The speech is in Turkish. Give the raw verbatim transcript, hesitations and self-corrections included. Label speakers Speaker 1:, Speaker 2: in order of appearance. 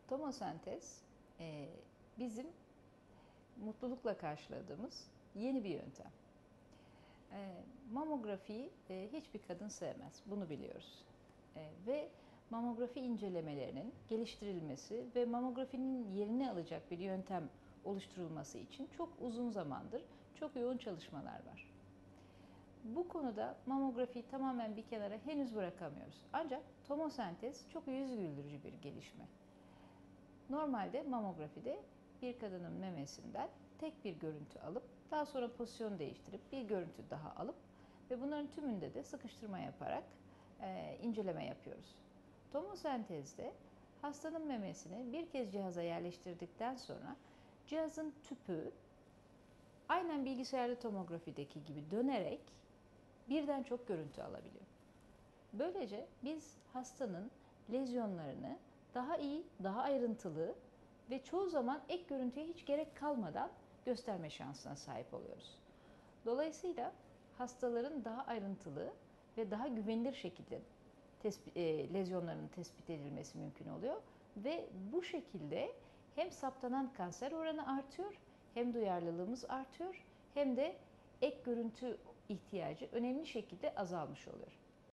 Speaker 1: Tomosentez e, bizim mutlulukla karşıladığımız yeni bir yöntem. E, mamografiyi e, hiçbir kadın sevmez, bunu biliyoruz. E, ve mamografi incelemelerinin geliştirilmesi ve mamografinin yerini alacak bir yöntem oluşturulması için çok uzun zamandır çok yoğun çalışmalar var. Bu konuda mamografiyi tamamen bir kenara henüz bırakamıyoruz. Ancak tomosentez çok yüz güldürücü bir gelişme. Normalde mamografide bir kadının memesinden tek bir görüntü alıp daha sonra pozisyon değiştirip bir görüntü daha alıp ve bunların tümünde de sıkıştırma yaparak e, inceleme yapıyoruz. Tomosentezde hastanın memesini bir kez cihaza yerleştirdikten sonra cihazın tüpü aynen bilgisayarlı tomografideki gibi dönerek birden çok görüntü alabiliyor. Böylece biz hastanın lezyonlarını daha iyi, daha ayrıntılı ve çoğu zaman ek görüntüye hiç gerek kalmadan gösterme şansına sahip oluyoruz. Dolayısıyla hastaların daha ayrıntılı ve daha güvenilir şekilde tespit, e, lezyonlarının tespit edilmesi mümkün oluyor ve bu şekilde hem saptanan kanser oranı artıyor, hem duyarlılığımız artıyor, hem de ek görüntü ihtiyacı önemli şekilde azalmış oluyor.